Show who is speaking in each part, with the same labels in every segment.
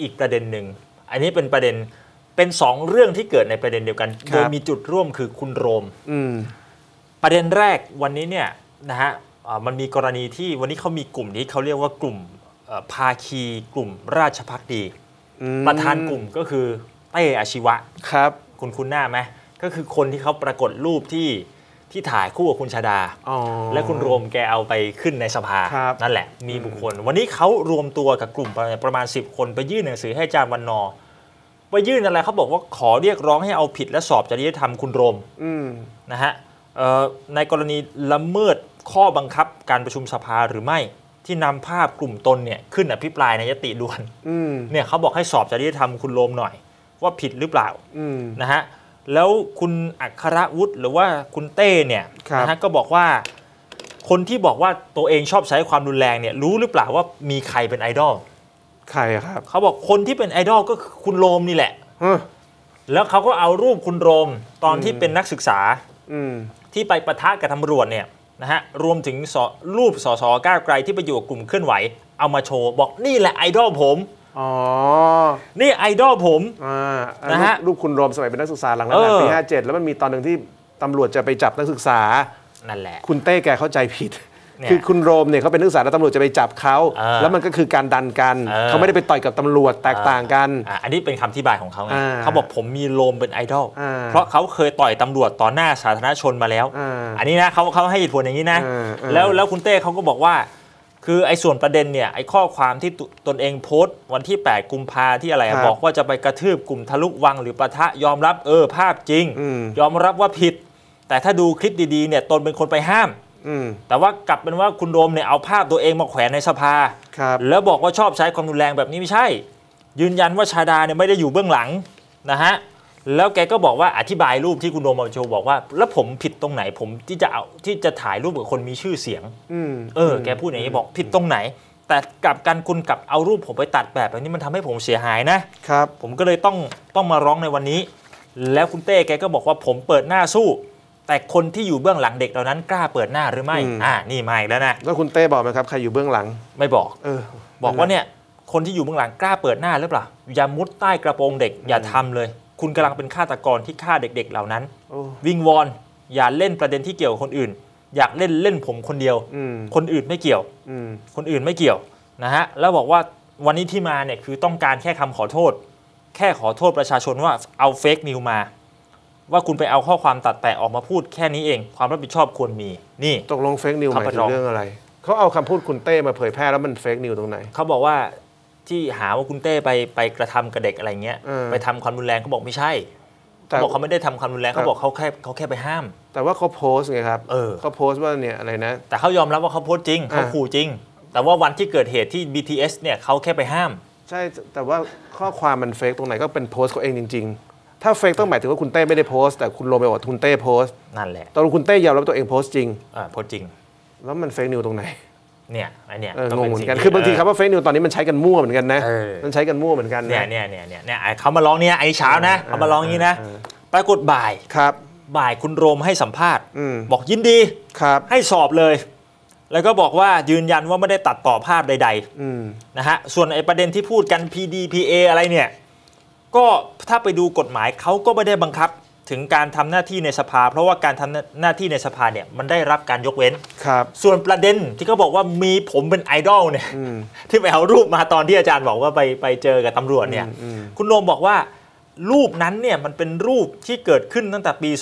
Speaker 1: อีกประเด็นหนึ่งอันนี้เป็นประเด็นเป็น2เรื่องที่เกิดในประเด็นเดียวกันโดยมีจุดร่วมคือคุณโรมประเด็นแรกวันนี้เนี่ยนะฮะมันมีกรณีที่วันนี้เขามีกลุ่มนี้เขาเรียกว่ากลุ่มภาคีกลุ่มราชภักดีประธานกลุ่มก็คือเต้อาชีวะ
Speaker 2: ครับ
Speaker 1: คุณหน้าไหมก็คือคนที่เขาปรากฏรูปที่ถ่ายคู่กับคุณชาดาและคุณโรมแกเอาไปขึ้นในสภานั่นแหละมีบุคคลวันนี้เขารวมตัวกับกลุ่มประมาณ10 คนไปยื่นหนังสือให้อาจารย์วันนอไปยื่นอะไรเขาบอกว่าขอเรียกร้องให้เอาผิดและสอบจริยธรรมคุณโรมนะฮะในกรณีละเมิดข้อบังคับการประชุมสภาหรือไม่ที่นำภาพกลุ่มตนเนี่ยขึ้นอภิปรายในยติด่วนเนี่ยเขาบอกให้สอบจริยธรรมคุณโรมหน่อยว่าผิดหรือเปล่านะฮะแล้วคุณอัครวุฒิหรือว่าคุณเต้เนี่ยนะฮะก็บอกว่าคนที่บอกว่าตัวเองชอบใช้ความรุนแรงเนี่ยรู้หรือเปล่าว่ามีใครเป็นไอดอล
Speaker 2: ใครครับ
Speaker 1: เขาบอกคนที่เป็นไอดอลก็คือคุณโรมนี่แหละแล้วเขาก็เอารูปคุณโรมตอนที่เป็นนักศึกษาที่ไปปะทะกับตำรวจเนี่ยนะฮะรวมถึงรูปสสก้าวไกลที่ไปอยู่กับกลุ่มเคลื่อนไหวเอามาโชว์บอกนี่แหละไอดอลผมนี่ไอดอลผม
Speaker 2: นะฮะรูปคุณโรมสมัยเป็นนักศึกษาหลังรัฐประหารปี57แล้วมันมีตอนหนึ่งที่ตำรวจจะไปจับนักศึกษา
Speaker 1: นั่นแหละ
Speaker 2: คุณเต้แกเข้าใจผิดคือคุณโรมเนี่ยเขาเป็นนักศึกษาแล้วตำรวจจะไปจับเขาแล้วมันก็คือการดันกันเขาไม่ได้ไปต่อยกับตำรวจแตกต่างกัน
Speaker 1: อันนี้เป็นคำอธิบายของเขาไงเขาบอกผมมีโรมเป็นไอดอลเพราะเขาเคยต่อยตำรวจต่อหน้าสาธารณชนมาแล้วอันนี้นะเขาให้เหตุผลอย่างนี้นะแล้วคุณเต้เขาก็บอกว่าคือไอ้ส่วนประเด็นเนี่ยไอ้ข้อความที่ตนเองโพสต์วันที่8 กุมภาที่อะไรบอกว่าจะไปกระทืบกลุ่มทะลุวังหรือปะทะยอมรับภาพจริงยอมรับว่าผิดแต่ถ้าดูคลิปดีๆเนี่ยตนเป็นคนไปห้ามแต่ว่ากลับเป็นว่าคุณโรมเนี่ยเอาภาพตัวเองมาแขวนในสภาแล้วบอกว่าชอบใช้ความรุนแรงแบบนี้ไม่ใช่ยืนยันว่าชาดาเนี่ยไม่ได้อยู่เบื้องหลังนะฮะแล้วแกก็บอกว่าอธิบายรูปที่คุณโรมมาโชว์บอกว่าแล้วผมผิดตรงไหนผมที่จะถ่ายรูปกับคนมีชื่อเสียงแกพูดอย่างนี้บอกผิดตรงไหนแต่กับการคุณกับเอารูปผมไปตัดแบบนี้มันทำให้ผมเสียหายนะครับผมก็เลยต้องมาร้องในวันนี้แล้วคุณเต้แกก็บอกว่าผมเปิดหน้าสู้แต่คนที่อยู่เบื้องหลังเด็กเหล่านั้นกล้าเปิดหน้าหรือไม่นี่มาอีกแล้วนะ
Speaker 2: แล้วคุณเต้บอกไหมครับใครอยู่เบื้องหลัง
Speaker 1: ไม่บอกบอกว่าเนี่ยคนที่อยู่เบื้องหลังกล้าเปิดหน้าหรือเปล่าอย่ามุดใต้กระโปรงเด็กอย่าทำเลยคุณกำลังเป็นฆาตกรที่ฆ่าเด็กๆเหล่านั้นวิงวอนอย่าเล่นประเด็นที่เกี่ยวกับคนอื่นอยากเล่นผมคนเดียวคนอื่นไม่เกี่ยวคนอื่นไม่เกี่ยวนะฮะแล้วบอกว่าวันนี้ที่มาเนี่ยคือต้องการแค่คำขอโทษแค่ขอโทษประชาชนว่าเอาเฟกนิวมาว่าคุณไปเอาข้อความตัดแต่ออกมาพูดแค่นี้เองความรับผิดชอบควรมีนี่
Speaker 2: ตกลงเฟกนิวหมายถึงเรื่องอะไรเขาเอาคำพูดคุณเต้มาเผยแพร่แล้วมันเฟกนิวตรงไหน
Speaker 1: เขาบอกว่าที่หาว่าคุณเต้ไปกระทำกับเด็กอะไรเงี้ยไปทำความรุนแรงเขาบอกไม่ใช่เขาบอกเขาไม่ได้ทำความรุนแรงเขาบอกเขาแค่ไปห้าม
Speaker 2: แต่ว่าเขาโพสไงครับเขาโพสว่าเนี่ยอะไรนะ
Speaker 1: แต่เขายอมรับว่าเขาโพสจริงเขาขู่จริงแต่ว่าวันที่เกิดเหตุที่ BTS เนี่ยเขาแค่ไปห้าม
Speaker 2: ใช่แต่ว่าข้อความมันเฟกตรงไหนก็เป็นโพสเขาเองจริงๆถ้าเฟกต้องหมายถึงว่าคุณเต้ไม่ได้โพสแต่คุณโรมไปบอกคุณเต้โพส
Speaker 1: นั่นแหละ
Speaker 2: ตอนคุณเต้ยอมรับตัวเองโพสจริง
Speaker 1: โพสจริง
Speaker 2: แล้วมันเฟกนิวตรงไหน
Speaker 1: เนี่ยไอเนี่ย
Speaker 2: งงเหมือนกันคือบางทีคำว่าเฟกนิวตอนนี้มันใช้กันมั่วเหมือนกันนะมันใช้กันมั่วเหมือนกัน
Speaker 1: เนี่ยเขามาร้องเนี่ยไอ้เช้านะเขามาร้องนี้นะปรากฏบ่ายคุณโรมให้สัมภาษณ์บอกยินดีให้สอบเลยแล้วก็บอกว่ายืนยันว่าไม่ได้ตัดต่อภาพใดๆนะฮะส่วนไอ้ประเด็นที่พูดกัน PDPA อะไรเนี่ยก็ถ้าไปดูกฎหมายเขาก็ไม่ได้บังคับถึงการทำหน้าที่ในสภาเพราะว่าการทำหน้าที่ในสภาเนี่ยมันได้รับการยกเว้นส่วนประเด็นที่เขาบอกว่ามีผมเป็นไอดอลเนี่ยที่ไปเอารูปมาตอนที่อาจารย์บอกว่าไปเจอกับตำรวจเนี่ยคุณโรมบอกว่ารูปนั้นเนี่ยมันเป็นรูปที่เกิดขึ้นตั้งแต่ปี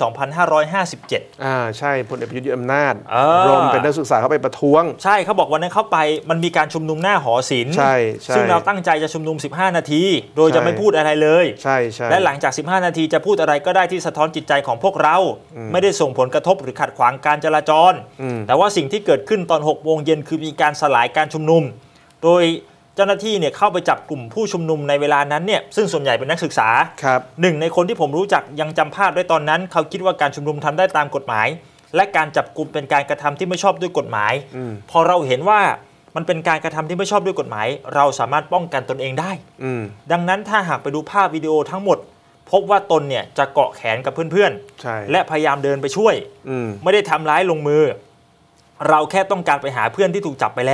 Speaker 1: 2557
Speaker 2: ใช่พลเอกประยุทธ์ยึดอำนาจโรมเป็นนักศึกษาเข้าไปประท้วง
Speaker 1: ใช่เขาบอกวันนั้นเข้าไปมันมีการชุมนุมหน้าหอศิลป์ซึ่งเราตั้งใจจะชุมนุม15 นาทีโดยจะไม่พูดอะไรเลยและหลังจาก15 นาทีจะพูดอะไรก็ได้ที่สะท้อนจิตใจของพวกเราไม่ได้ส่งผลกระทบหรือขัดขวางการจราจรแต่ว่าสิ่งที่เกิดขึ้นตอน6 โมงเย็นคือมีการสลายการชุมนุมโดยเจ้าหน้าที่เนี่ยเข้าไปจับกลุ่มผู้ชุมนุมในเวลานั้นเนี่ยซึ่งส่วนใหญ่เป็นนักศึกษาหนึ่งในคนที่ผมรู้จักยังจำภาพได้ตอนนั้นเขาคิดว่าการชุมนุมทำได้ตามกฎหมายและการจับกลุ่มเป็นการกระทำที่ไม่ชอบด้วยกฎหมายพอเราเห็นว่ามันเป็นการกระทำที่ไม่ชอบด้วยกฎหมายเราสามารถป้องกันตนเองได้ดังนั้นถ้าหากไปดูภาพวิดีโอทั้งหมดพบว่าตนเนี่ยจะเกาะแขนกับเพื่อนๆและพยายามเดินไปช่วยไม่ได้ทำร้ายลงมือเราแค่ต้องการไปหาเพื่อนที่ถูกจับไปแล้ว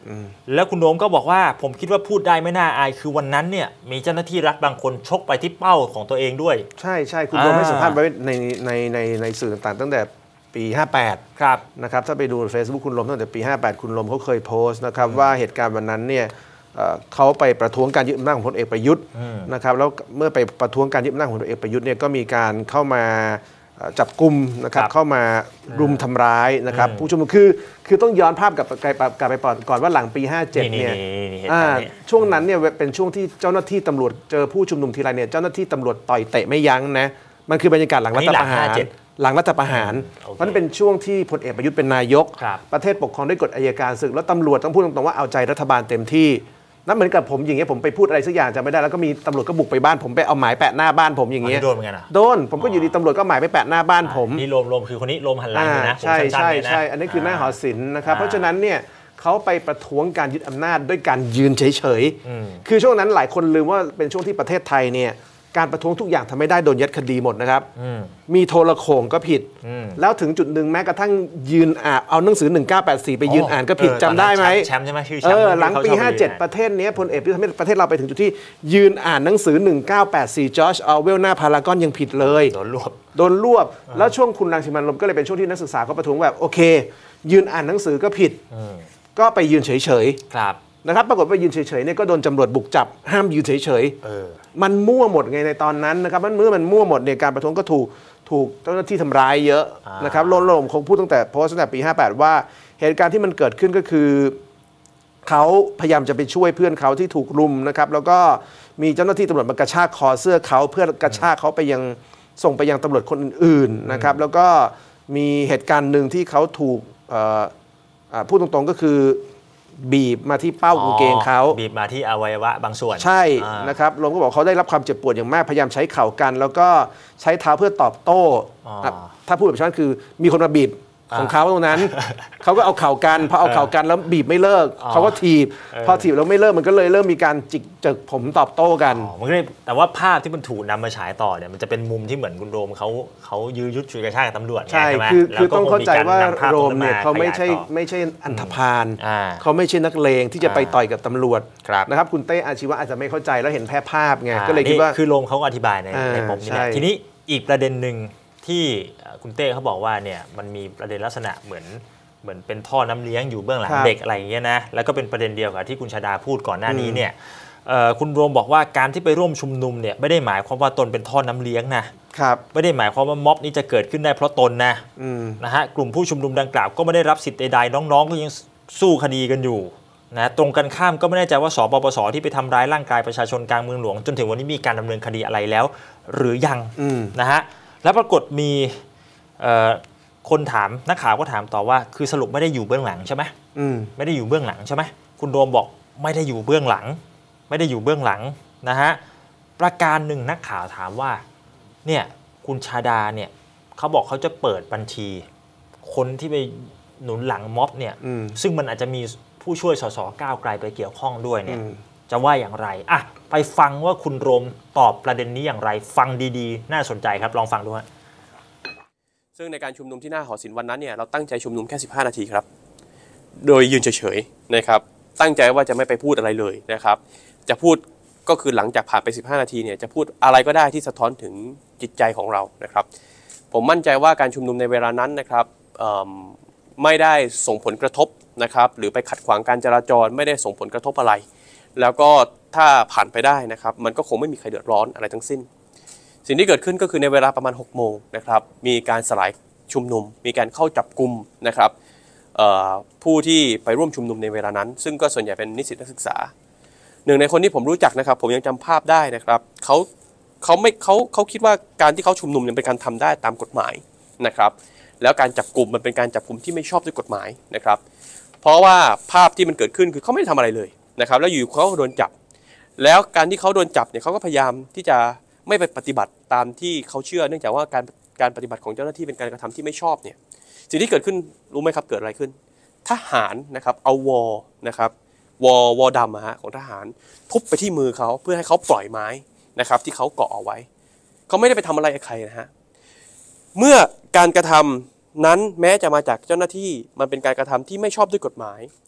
Speaker 1: แล้วคุณโดมก็บอกว่าผมคิดว่าพูดได้ไม่น่าอายคือวันนั้นเนี่ยมีเจ้าหน้าที่รัฐบางคนชกไปที่เป้าของตัวเองด้วย
Speaker 2: ใช่คุณโดมให้สัมภาษณ์ไว้ในสื่อต่างๆตั้งแต่ปี58
Speaker 1: ครับ
Speaker 2: นะครับถ้าไปดู Facebook คุณลมตั้งแต่ปี58คุณลมเขาเคยโพสต์นะครับว่าเหตุการณ์วันนั้นเนี่ยเขาไปประท้วงการยึดอำนาจของพลเอกประยุทธ์นะครับแล้วเมื่อไปประท้วงการยึดอำนาจของพลเอกประยุทธ์เนี่ยก็มีการเข้ามาจับกลุ่มนะครับเข้ามารุมทำร้ายนะครับผู้ชุมนุมคือต้องย้อนภาพกลับไปก่อนว่าหลังปี57เนี่ยช่วงนั้นเนี่ยเป็นช่วงที่เจ้าหน้าที่ตำรวจเจอผู้ชุมนุมทีไรเนี่ยเจ้าหน้าที่ตำรวจต่อยเตะไม่ยั้งนะมันคือบรรยากาศหลังรัฐประหารเพราะนั้นเป็นช่วงที่พลเอกประยุทธ์เป็นนายกประเทศปกครองด้วยกฎอัยการศึกแล้วตำรวจต้องพูดตรงๆว่าเอาใจรัฐบาลเต็มที่นั่นเหมือนกับผมอย่างเงี้ยผมไปพูดอะไรสักอย่างจำไม่ได้แล้วก็มีตำรวจก็บุกไปบ้านผมไปเอาหมายแปะหน้าบ้านผมอย่างเงี้ย
Speaker 1: โดนเหมือนกัน
Speaker 2: โดนผมก็อยู่ดีตำรวจก็หมายไปแปะหน้าบ้านผม
Speaker 1: นี่โรมคือคนนี้โรมหันหลังนะ
Speaker 2: ใช่อันนี้คือหน้าหอศิลป์นะครับเพราะฉะนั้นเนี่ยเขาไปประท้วงการยึดอำนาจด้วยการยืนเฉยๆคือช่วงนั้นหลายคนลืมว่าเป็นช่วงที่ประเทศไทยเนี่ยการประท้วงทุกอย่างทำไม่ได้โดนยัดคดีหมดนะครับมีโทรโข่งก็ผิดแล้วถึงจุดหนึ่งแม้กระทั่งยืนเอาหนังสือ1984ไปยืนอ่านก็ผิดจำได้ไหม
Speaker 1: แชมป์ใช่ไหมชื่อแชมป์
Speaker 2: หลังปี57ประเทศนี้พลเอกประยุทธ์ทำให้ประเทศเราไปถึงจุดที่ยืนอ่านหนังสือ1984จอร์จออเวลหน้าพารากอนยังผิดเลยโดนรวบแล้วช่วงคุณรังสิมันต์โรมก็เลยเป็นช่วงที่นักศึกษาเขาประท้วงแบบโอเคยืนอ่านหนังสือก็ผิดก็ไปยืนเฉยๆนะครับปรากฏว่ายืนเฉยๆเนี่ยก็โดนตำรวจบุกจับห้ามยืนเฉยๆมันมั่วหมดไงในตอนนั้นนะครับเมื่อมันมั่วหมดเนี่ยการประท้วงก็ถูกเจ้าหน้าที่ทำร้ายเยอะนะครับโลมคงพูดตั้งแต่ปี58ว่าเหตุการณ์ที่มันเกิดขึ้นก็คือเขาพยายามจะไปช่วยเพื่อนเขาที่ถูกรุมนะครับแล้วก็มีเจ้าหน้าที่ตำรวจมากระชากคอเสื้อเขาเพื่อกระชากเขาไปยังส่งไปยังตำรวจคนอื่นๆนะครับแล้วก็มีเหตุการณ์หนึ่งที่เขาถูกพูดตรงๆก็คือบีบมาที่เป้ากางเกงเขา
Speaker 1: บีบมาที่อวัยวะบางส่วน
Speaker 2: ใช่นะครับลงก็บอกเขาได้รับความเจ็บปวดอย่างมากพยายามใช้เข่ากันแล้วก็ใช้เท้าเพื่อตอบโต้ถ้าพูดแบบฉันคือมีคนมาบีบของเขาตรงนั้นเขาก็เอาเข่ากันพอเอาเข่ากันแล้วบีบไม่เลิกเขาก็ถีบพอถีบแล้วไม่เลิกมันก็เลยเริ่มมีการจิกเจิกผมตอบโต้กัน
Speaker 1: มันก็เลยแต่ว่าภาพที่มันถูกนำมาฉายต่อเนี่ยมันจะเป็นมุมที่เหมือนคุณโรมเขายื้อยุดฉุดกระชากกับตำรวจ
Speaker 2: ใช่คือต้องเข้าใจว่าโรมเนี่ยเขาไม่ใช่อันธพาลเขาไม่ใช่นักเลงที่จะไปต่อยกับตำรวจนะครับคุณเต้อาชีวะอาจจะไม่เข้าใจแล้วเห็นแค่ภาพไงก็เลยคิดว่า
Speaker 1: คือโรมเขาอธิบายในปมนี้ทีนี้อีกประเด็นหนึ่งที่คุณเต้เขาบอกว่าเนี่ยมันมีประเด็นลักษณะเหมือนเป็นท่อน้ำเลี้ยงอยู่เบื้องหลังเด็กอะไรอย่างเงี้ยนะแล้วก็เป็นประเด็นเดียวกับที่คุณชาดาพูดก่อนหน้านี้เนี่ยคุณโรมบอกว่าการที่ไปร่วมชุมนุมเนี่ยไม่ได้หมายความว่าตนเป็นท่อน้ำเลี้ยงนะครับไม่ได้หมายความว่าม็อบนี้จะเกิดขึ้นได้เพราะตนนะฮะกลุ่มผู้ชุมนุมดังกล่าวก็ไม่ได้รับสิทธิ์ใดๆน้องๆก็ยังสู้คดีกันอยู่นะตรงกันข้ามก็ไม่แน่ใจว่าสปปสที่ไปทำร้ายร่างกายประชาชนกลางเมืองหลวงจนถึงวันนี้มีการดำเนินคดีอะไรแล้วหรือยังนะฮะแล้วปรากฏมีคนถามนักข่าวก็ถามต่อว่าคือสรุปไม่ได้อยู่เบื้องหลังใช่ไหมไม่ได้อยู่เบื้องหลังใช่ไหมคุณโรมบอกไม่ได้อยู่เบื้องหลังไม่ได้อยู่เบื้องหลังนะฮะประการหนึ่งนักข่าวถามว่าเนี่ยคุณชาดาเนี่ยเขาบอกเขาจะเปิดบัญชีคนที่ไปหนุนหลังม็อบเนี่ยซึ่งมันอาจจะมีผู้ช่วยสสก้าวไกลไปเกี่ยวข้องด้วยเนี่ยจะว่าอย่างไรอ่ะไปฟังว่าคุณโรมตอบประเด็นนี้อย่างไรฟังดีๆน่าสนใจครับลองฟังดูฮะ
Speaker 3: ซึ่งในการชุมนุมที่หน้าหอศิลป์วันนั้นเนี่ยเราตั้งใจชุมนุมแค่15นาทีครับโดยยืนเฉยๆนะครับตั้งใจว่าจะไม่ไปพูดอะไรเลยนะครับจะพูดก็คือหลังจากผ่านไป15นาทีเนี่ยจะพูดอะไรก็ได้ที่สะท้อนถึงจิตใจของเรานะครับผมมั่นใจว่าการชุมนุมในเวลานั้นนะครับไม่ได้ส่งผลกระทบนะครับหรือไปขัดขวางการจราจรไม่ได้ส่งผลกระทบอะไรแล้วก็ถ้าผ่านไปได้นะครับมันก็คงไม่มีใครเดือดร้อนอะไรทั้งสิ้นสิ่งที่เกิดขึ้นก็คือในเวลาประมาณ6 โมงนะครับมีการสลายชุมนุมมีการเข้าจับกุมนะครับผู้ที่ไปร่วมชุมนุมในเวลานั้นซึ่งก็ส่วนใหญ่เป็นนิสิตนักศึกษาหนึ่งในคนที่ผมรู้จักนะครับผมยังจำภาพได้นะครับเขาคิดว่าการที่เขาชุมนุมเนี่ยเป็นการทำได้ตามกฎหมายนะครับแล้วการจับกลุ่มมันเป็นการจับกลุ่มที่ไม่ชอบด้วยกฎหมายนะครับเพราะว่าภาพที่มันเกิดขึ้นคือเขาไม่ได้ทำอะไรเลยนะครับแล้วอยู่เขาโดนจับแล้วการที่เขาโดนจับเนี่ยเขาก็พยายามที่จะไม่ไปปฏิบัติตามที่เขาเชื่อเนื่องจากว่าการปฏิบัติของเจ้าหน้าที่เป็นการกระทำที่ไม่ชอบเนี่ยสิ่งที่เกิดขึ้นรู้ไหมครับเกิดอะไรขึ้นทหารนะครับเอานะครับวอดำของทหารทุบไปที่มือเขาเพื่อให้เขาปล่อยไม้นะครับที่เขาเกาะเอาไว้เขาไม่ได้ไปทำอะไรใครนะฮะเมื่อการกระทำนั้นแม้จะมาจากเจ้าหน้าที่มันเป็นการกระทำที่ไม่ชอบด้วยกฎหมาย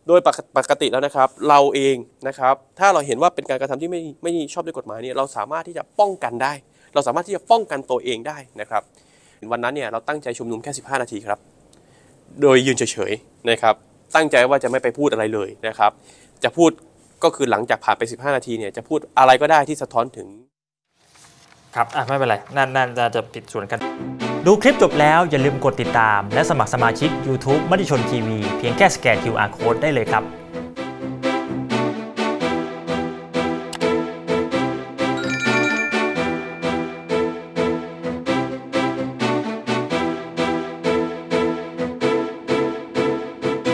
Speaker 3: โดยปกติแล้วนะครับเราเองนะครับถ้าเราเห็นว่าเป็นการกระทำที่ไม่ชอบด้วยกฎหมายเนี่ยเราสามารถที่จะป้องกันได้เราสามารถที่จะป้องกันตัวเองได้นะครับวันนั้นเนี่ยเราตั้งใจชุมนุมแค่15 นาทีครับโดยยืนเฉยๆนะครับตั้งใจว่าจะไม่ไปพูดอะไรเลยนะครับจะพูดก็คือหลังจากผ่านไป15 นาทีเนี่ยจะพูดอะไรก็ได้ที่สะท้อนถึง
Speaker 1: ครับไม่เป็นไรนั่นจะผิดส่วนกันดูคลิปจบแล้วอย่าลืมกดติดตามและสมัครสมาชิก YouTube มติชนทีวีเพียงแค่สแกน QR Code ได้เลยครับ